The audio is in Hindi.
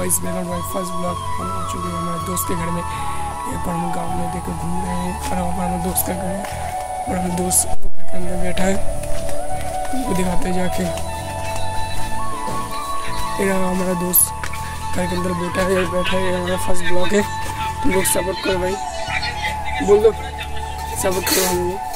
Guys welcome to first blog. हम आ चुके हैं हमारे दोस्त के घर में। यहाँ पर हम गाँव में देखकर घूम रहे हैं और वहाँ पर हमारे दोस्त का घर है और हम दोस्त के अंदर बैठा है, उनको दिखाते हैं जाके। हमारा दोस्त घर के अंदर बैठा है, हमारा फर्स्ट ब्लॉग है। तुम लोग सपोर्ट करो भाई, बोल दो सपोर्ट करो हम लोग।